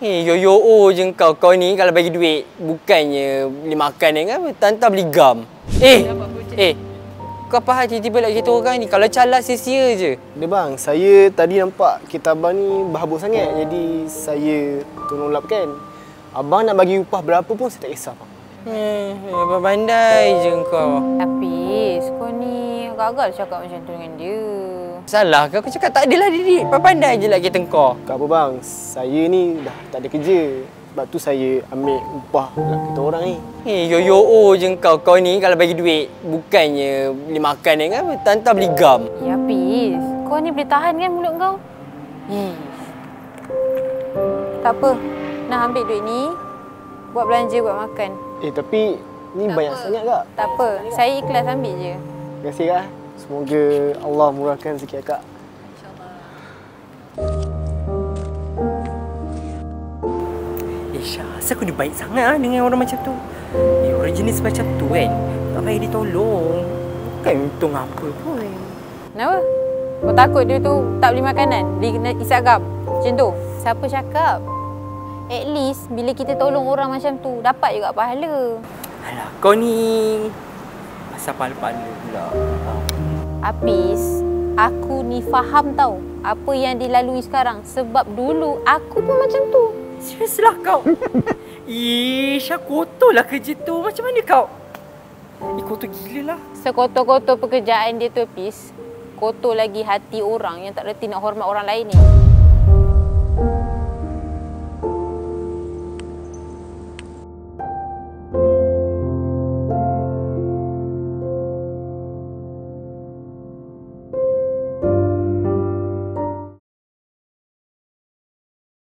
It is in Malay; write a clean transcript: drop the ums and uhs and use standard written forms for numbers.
Yo je kau. Kau ni kalau bagi duit bukannya beli makan kan, tantang beli gam. Kau apa hal tiba-tiba nak kata orang ni? Kalau calat sia-sia je. Dia bang, saya tadi nampak kereta abang ni berhabuk sangat. Jadi saya tolong lapkan. Abang nak bagi upah berapa pun saya tak kisah bang. Pandai je kau. Tapi kau ni gagal cakap macam tu dengan dia. Salah ke? Aku cakap tak adalah Didik. Pandai je lah kita kau. Tak apa bang, saya ni dah tak ada kerja. Sebab tu saya ambil upah lah kita orang ni. Yo je kau. Kau ni kalau bagi duit bukannya beli makan kan, tantang beli gam. Ya, Pis. Kau ni boleh tahan kan mulut kau? Tak apa. Nah, ambil duit ni. Buat belanja, buat makan. Tapi ni tak banyak apa sangat kak? Tak apa. Saya ikhlas ambil je. Terima kasih kak. Semoga Allah murahkan rezeki kak. Syah, asal kau ni baik sangat dengan orang macam tu. Orang jenis macam tu kan, tak payah ditolong. Bukan untung apa pun. Kenapa? Kau takut dia tu tak beli makanan? Beli isap gam? Macam tu? Siapa cakap? At least bila kita tolong orang macam tu, dapat juga pahala. Alah, kau ni pasal pahala-pahala pula. Apis, aku ni faham tau apa yang dilalui sekarang. Sebab dulu aku pun macam tu. Serius lah kau. Syah, kotor lah kerja tu. Macam mana kau? Kotor gila lah. Sekotor-kotor pekerjaan dia tu, Apis, kotor lagi hati orang yang tak reti nak hormat orang lain ni.